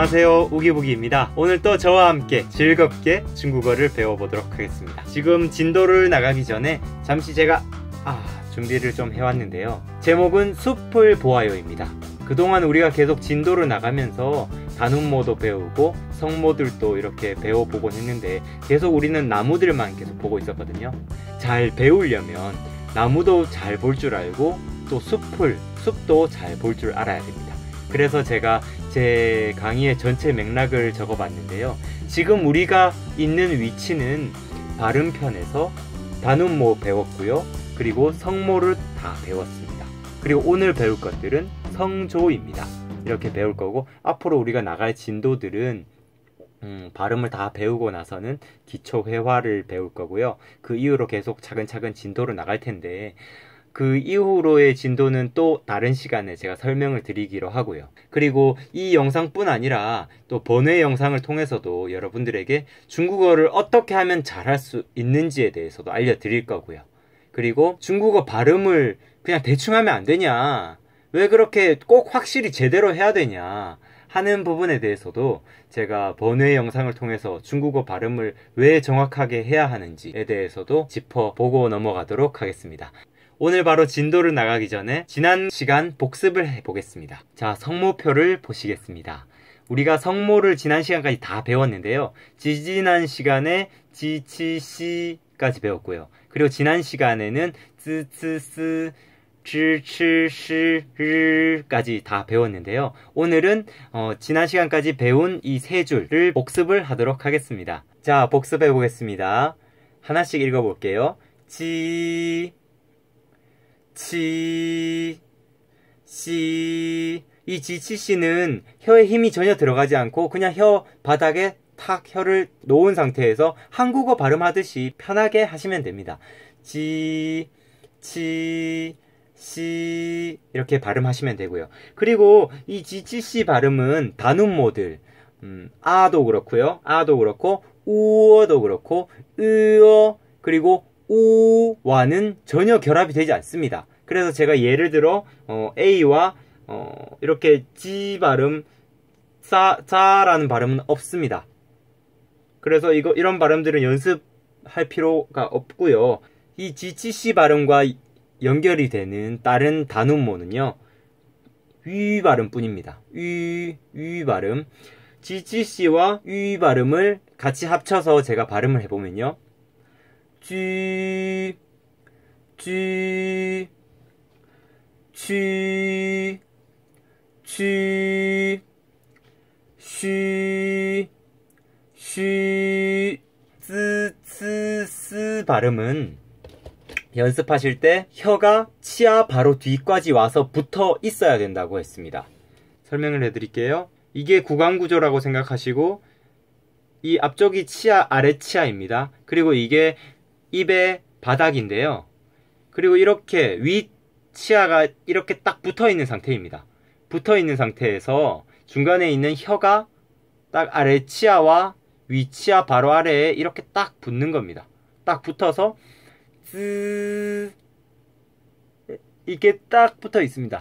안녕하세요, 우기부기입니다. 오늘 또 저와 함께 즐겁게 중국어를 배워보도록 하겠습니다. 지금 진도를 나가기 전에 잠시 제가 준비를 좀 해왔는데요. 제목은 숲을 보아요입니다. 그동안 우리가 계속 진도를 나가면서 단음모도 배우고 성모들도 이렇게 배워보곤 했는데 계속 우리는 나무들만 계속 보고 있었거든요. 잘 배우려면 나무도 잘 볼 줄 알고 또 숲도 잘 볼 줄 알아야 됩니다. 그래서 제가 제 강의의 전체 맥락을 적어봤는데요. 지금 우리가 있는 위치는 발음편에서 단음모 배웠고요. 그리고 성모를 다 배웠습니다. 그리고 오늘 배울 것들은 성조입니다. 이렇게 배울 거고, 앞으로 우리가 나갈 진도들은 발음을 다 배우고 나서는 기초 회화를 배울 거고요. 그 이후로 계속 차근차근 진도로 나갈 텐데, 그 이후로의 진도는 또 다른 시간에 제가 설명을 드리기로 하고요. 그리고 이 영상뿐 아니라 또 번외 영상을 통해서도 여러분들에게 중국어를 어떻게 하면 잘할 수 있는지에 대해서도 알려드릴 거고요. 그리고 중국어 발음을 그냥 대충 하면 안 되냐, 왜 그렇게 꼭 확실히 제대로 해야 되냐 하는 부분에 대해서도 제가 번외 영상을 통해서 중국어 발음을 왜 정확하게 해야 하는지에 대해서도 짚어보고 넘어가도록 하겠습니다. 오늘 바로 진도를 나가기 전에 지난 시간 복습을 해보겠습니다. 자, 성모표를 보시겠습니다. 우리가 성모를 지난 시간까지 다 배웠는데요. 지지난 시간에 지치시까지 배웠고요. 그리고 지난 시간에는 쯔쯔스, 즈치시르까지 다 배웠는데요. 오늘은 지난 시간까지 배운 이 세 줄을 복습을 하도록 하겠습니다. 자, 복습해 보겠습니다. 하나씩 읽어볼게요. 치, 시. 이 지치시는 혀에 힘이 전혀 들어가지 않고 그냥 혀 바닥에 탁 혀를 놓은 상태에서 한국어 발음하듯이 편하게 하시면 됩니다. 지, 치, 시 이렇게 발음하시면 되고요. 그리고 이 지치시 발음은 단음모들 아도 그렇고요. 아도 그렇고 우어도 그렇고 으어 그리고 우와는 전혀 결합이 되지 않습니다. 그래서 제가 예를 들어 A와 이렇게 지 발음, 자라는 발음은 없습니다. 그래서 이런 발음들은 연습할 필요가 없고요. 이 지치시 발음과 연결이 되는 다른 단음모는요, 위 발음 뿐입니다. 위 발음. 지치시와 위 발음을 같이 합쳐서 제가 발음을 해보면요. 쥐, 쥐, 쥐, 쥐, 쉬, 쉬, 쯔, 쯔, 스 발음은 연습하실 때 혀가 치아 바로 뒤까지 와서 붙어 있어야 된다고 했습니다. 설명을 해드릴게요. 이게 구강구조라고 생각하시고 이 앞쪽이 치아, 아래 치아입니다. 그리고 이게 입의 바닥인데요. 그리고 이렇게 위 치아가 이렇게 딱 붙어 있는 상태입니다. 붙어 있는 상태에서 중간에 있는 혀가 딱 아래 치아와 위 치아 바로 아래에 이렇게 딱 붙는 겁니다. 딱 붙어서 쯔 이게 딱 붙어 있습니다.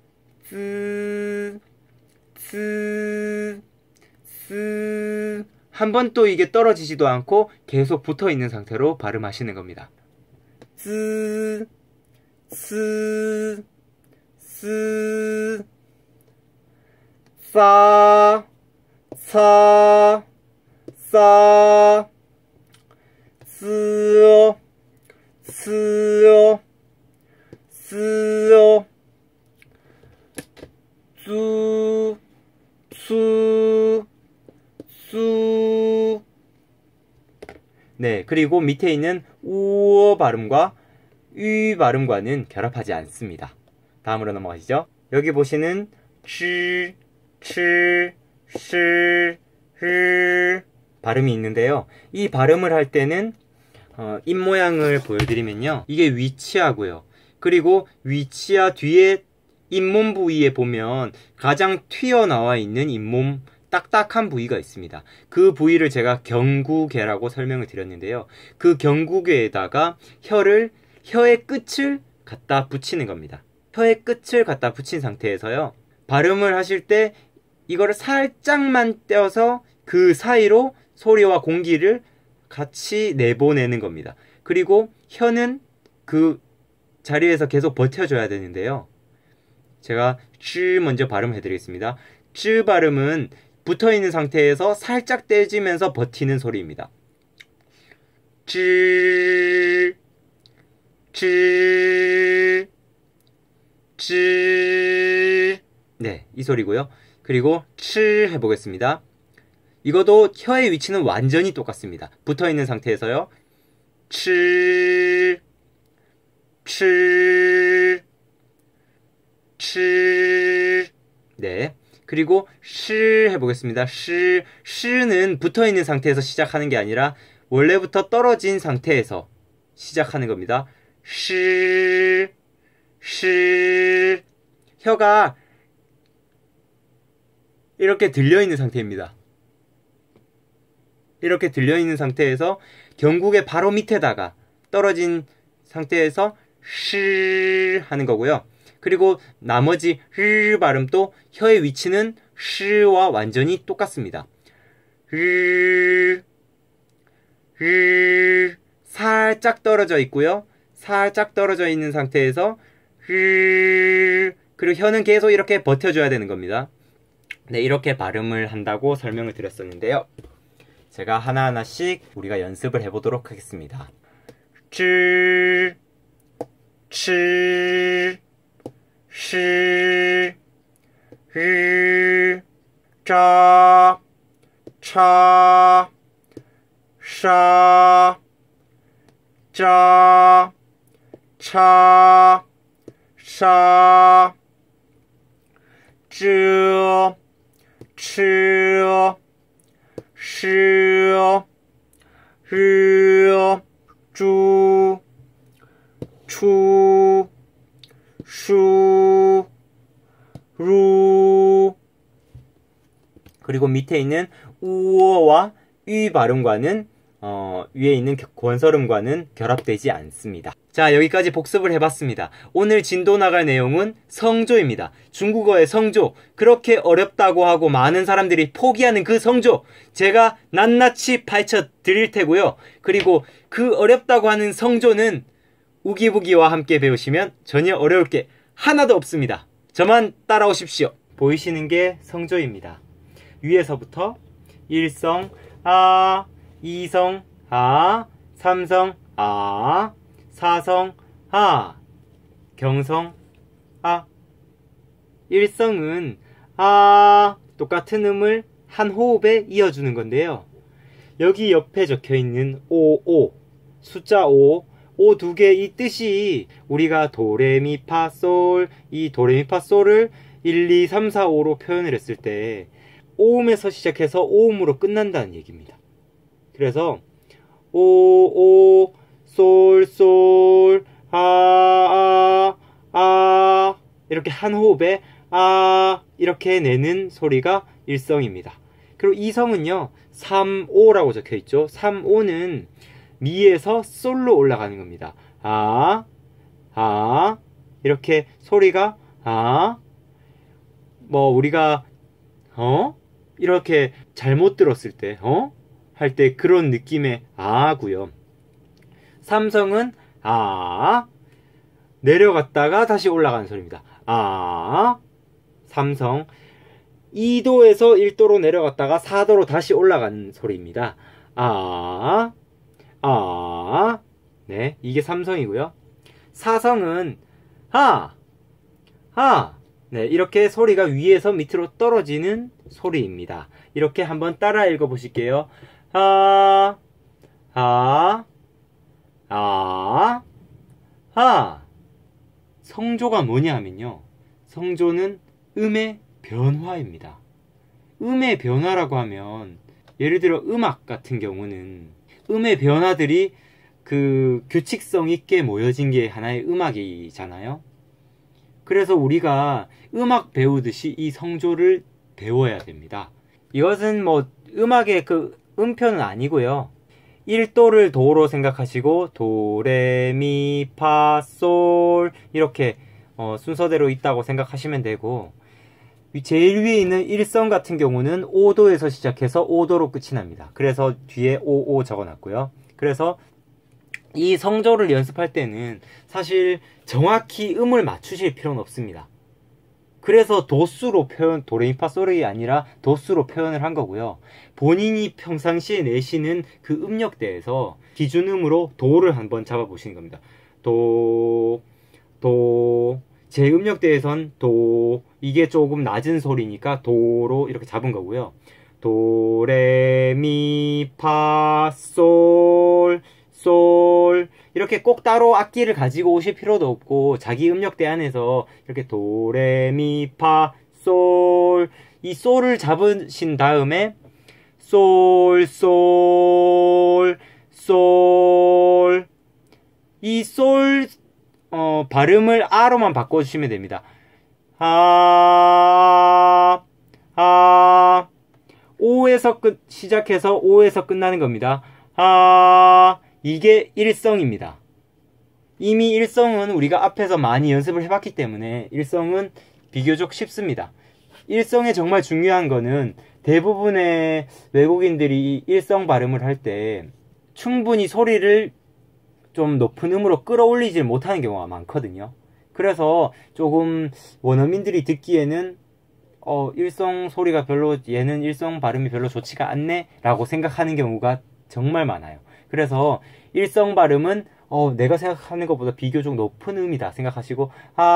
쯔, 쯔, 쯔. 한번 또 이게 떨어지지도 않고 계속 붙어 있는 상태로 발음하시는 겁니다. 쯔, 쯔, 쯔, 싸, 사, 싸, 쓰어, 쓰어, 쓰어, 쑤, 쑤, 쑤. 네, 그리고 밑에 있는 우어 발음과 위 발음과는 결합하지 않습니다. 다음으로 넘어가시죠. 여기 보시는 치, 치, 시, 흐 발음이 있는데요. 이 발음을 할 때는 입 모양을 보여드리면요. 이게 위치하고요. 그리고 위치하 뒤에 잇몸 부위에 보면 가장 튀어나와 있는 잇몸 딱딱한 부위가 있습니다. 그 부위를 제가 경구개라고 설명을 드렸는데요. 그 경구개에다가 혀의 끝을 갖다 붙이는 겁니다. 혀의 끝을 갖다 붙인 상태에서요. 발음을 하실 때 이거를 살짝만 떼어서 그 사이로 소리와 공기를 같이 내보내는 겁니다. 그리고 혀는 그 자리에서 계속 버텨줘야 되는데요. 제가 쯔 먼저 발음해 드리겠습니다. 쯔 발음은 붙어있는 상태에서 살짝 떼지면서 버티는 소리입니다. 쯔, 쯔, 쯔. 네, 이 소리고요. 그리고 츠 해보겠습니다. 이것도 혀의 위치는 완전히 똑같습니다. 붙어있는 상태에서요. 츠, 츠, 츠. 네. 그리고 시 해보겠습니다. 시는 붙어있는 상태에서 시작하는 게 아니라 원래부터 떨어진 상태에서 시작하는 겁니다. 시. 혀가 이렇게 들려있는 상태입니다. 이렇게 들려있는 상태에서 경국의 바로 밑에다가 떨어진 상태에서 시 하는 거고요. 그리고 나머지 르 발음도 혀의 위치는 시와 완전히 똑같습니다. 르 살짝 떨어져 있고요. 살짝 떨어져 있는 상태에서 르 그리고 혀는 계속 이렇게 버텨줘야 되는 겁니다. 네, 이렇게 발음을 한다고 설명을 드렸었는데요. 제가 하나하나씩 우리가 연습을 해보도록 하겠습니다. 쯔, 치, 시, 르, 짜, 차, 샤, 짜, 차, 샤, 쯔, 치, 시, 르, 쭈, 추, 슈, 루. 그리고 밑에 있는 우어와 위 발음과는 위에 있는 권설음과는 결합되지 않습니다. 자, 여기까지 복습을 해봤습니다. 오늘 진도 나갈 내용은 성조입니다. 중국어의 성조, 그렇게 어렵다고 하고 많은 사람들이 포기하는 그 성조, 제가 낱낱이 파헤쳐 드릴 테고요. 그리고 그 어렵다고 하는 성조는 우기부기와 함께 배우시면 전혀 어려울 게 하나도 없습니다. 저만 따라오십시오. 보이시는 게 성조입니다. 위에서부터 1성 아, 2성 아, 3성 아, 4성 아, 경성 아. 1성은 아, 똑같은 음을 한 호흡에 이어주는 건데요. 여기 옆에 적혀있는 오, 숫자 5, 오 두 개 이 뜻이 우리가 도레미파솔, 이 도레미파솔을 1, 2, 3, 4, 5로 표현을 했을 때 오음에서 시작해서 오음으로 끝난다는 얘기입니다. 그래서 오, 솔, 아, 이렇게 한 호흡에 아 이렇게 내는 소리가 1성입니다. 그리고 2성은요 3오라고 적혀있죠. 3오는 미에서 솔로 올라가는 겁니다. 아 이렇게 소리가 뭐 우리가 이렇게 잘못 들었을 때 할 때 그런 느낌의 아고요. 3성은 내려갔다가 다시 올라가는 소리입니다. 3성 2도에서 1도로 내려갔다가 4도로 다시 올라가는 소리입니다. 네, 이게 3성이고요. 4성은 네, 이렇게 소리가 위에서 밑으로 떨어지는 소리입니다. 이렇게 한번 따라 읽어 보실게요. 성조가 뭐냐 하면요, 성조는 음의 변화입니다. 음의 변화라고 하면 예를 들어 음악 같은 경우는 음의 변화들이 그 규칙성 있게 모여진 게 하나의 음악이잖아요. 그래서 우리가 음악 배우듯이 이 성조를 배워야 됩니다. 이것은 뭐 음악의 그 음표는 아니고요. 1도를 도로 생각하시고 도레미파솔 이렇게 순서대로 있다고 생각하시면 되고, 제일 위에 있는 1성 같은 경우는 5도에서 시작해서 5도로 끝이 납니다. 그래서 뒤에 55 적어놨고요. 그래서 이 성조를 연습할 때는 사실 정확히 음을 맞추실 필요는 없습니다. 그래서 도수로 도레미파솔이 아니라 도수로 표현을 한 거고요. 본인이 평상시에 내시는 그 음역대에서 기준음으로 도를 한번 잡아보시는 겁니다. 도, 제 음역대에선 도, 이게 조금 낮은 소리니까 도로 이렇게 잡은 거고요. 도, 레, 미, 파, 솔, 이렇게 꼭 따로 악기를 가지고 오실 필요도 없고 자기 음역대 안에서 이렇게 도, 레, 미, 파, 솔, 이 솔을 잡으신 다음에 이 솔 발음을 아로만 바꿔주시면 됩니다. 오에서 시작해서 오에서 끝나는 겁니다. 이게 일성입니다. 이미 일성은 우리가 앞에서 많이 연습을 해봤기 때문에 일성은 비교적 쉽습니다. 일성에 정말 중요한 거는 대부분의 외국인들이 일성 발음을 할 때 충분히 소리를 좀 높은 음으로 끌어올리질 못하는 경우가 많거든요. 그래서 조금 원어민들이 듣기에는 일성 소리가 별로, 얘는 일성 발음이 별로 좋지가 않네 라고 생각하는 경우가 정말 많아요. 그래서 일성 발음은 내가 생각하는 것보다 비교적 높은 음이다 생각하시고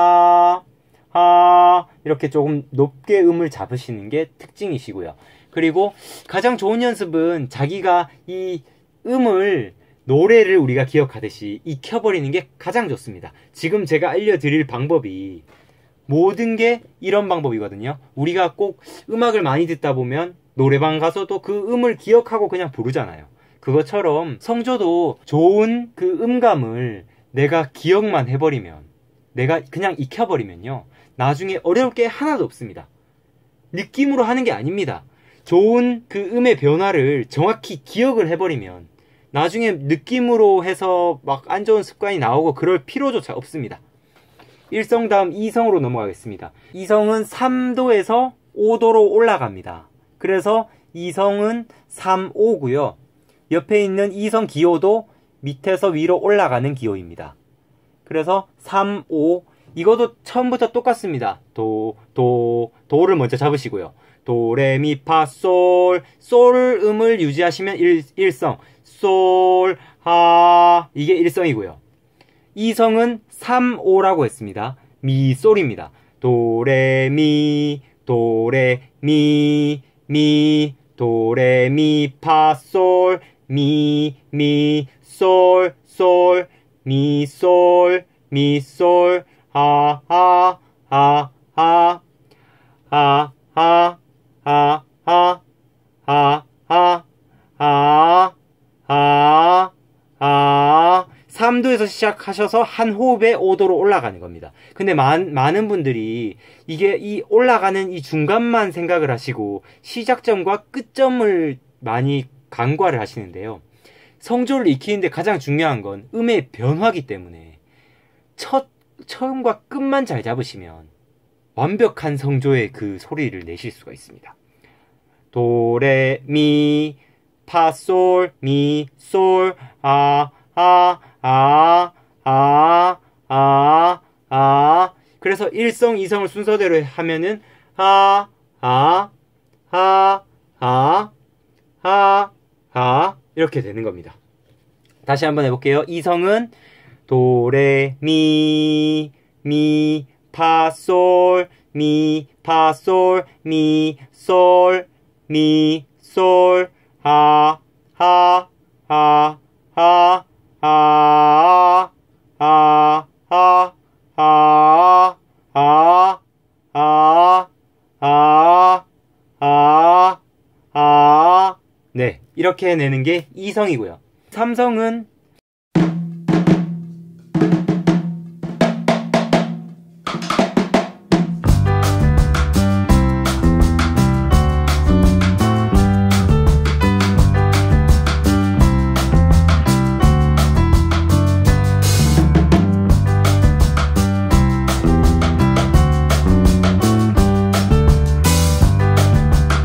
이렇게 조금 높게 음을 잡으시는 게 특징이시고요. 그리고 가장 좋은 연습은 자기가 이 음을, 노래를 우리가 기억하듯이 익혀버리는 게 가장 좋습니다. 지금 제가 알려드릴 방법이 모든 게 이런 방법이거든요. 우리가 꼭 음악을 많이 듣다 보면 노래방 가서도 그 음을 기억하고 그냥 부르잖아요. 그것처럼 성조도 좋은 그 음감을 내가 기억만 해버리면, 내가 그냥 익혀버리면요, 나중에 어려울 게 하나도 없습니다. 느낌으로 하는 게 아닙니다. 좋은 그 음의 변화를 정확히 기억을 해버리면 나중에 느낌으로 해서 막 안 좋은 습관이 나오고 그럴 필요조차 없습니다. 1성 다음 2성으로 넘어가겠습니다. 2성은 3도에서 5도로 올라갑니다. 그래서 2성은 3, 5고요. 옆에 있는 2성 기호도 밑에서 위로 올라가는 기호입니다. 그래서 3, 5, 이것도 처음부터 똑같습니다. 도를 먼저 잡으시고요. 도, 레, 미, 파, 솔 음을 유지하시면 1성, 솔, 이게 1성이고요. 2성은 3, 5라고 했습니다. 미, 솔입니다. 도, 레, 미, 도, 레, 미, 도, 레, 미, 파, 솔, 미, 솔, 미, 솔, 삼도에서 시작하셔서 한 호흡에 5도로 올라가는 겁니다. 근데 많은 분들이 이 올라가는 이 중간만 생각을 하시고 시작점과 끝점을 많이 간과를 하시는데요. 성조를 익히는데 가장 중요한 건 음의 변화기 때문에 처음과 끝만 잘 잡으시면 완벽한 성조의 그 소리를 내실 수가 있습니다. 도, 레, 미, 파, 솔, 미, 솔, 그래서 1성, 2성을 순서대로 하면은 이렇게 되는 겁니다. 다시 한번 해볼게요. 2성은 도, 레, 미, 파, 솔, 미, 파, 솔, 미, 솔, 네, 이렇게 내는 게 2성이고요. 3성은